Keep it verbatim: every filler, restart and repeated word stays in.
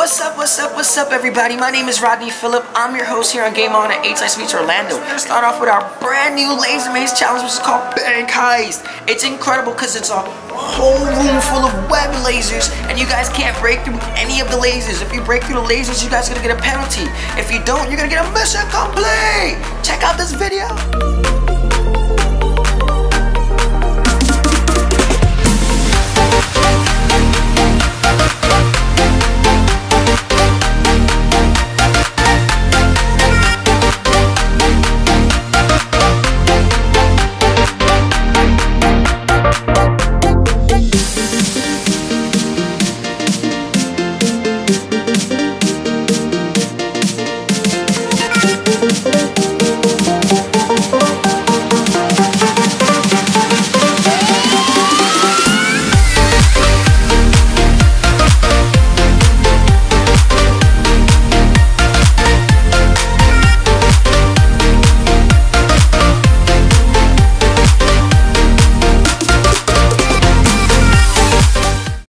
What's up, what's up, what's up, everybody? My name is Rodney Phillip. I'm your host here on GameOn at H Ice Meets Orlando. We're gonna start off with our brand new laser maze challenge, which is called Bank Heist. It's incredible because it's a whole room full of web lasers, and you guys can't break through any of the lasers. If you break through the lasers, you guys are gonna get a penalty. If you don't, you're gonna get a mission complete. Check out this video.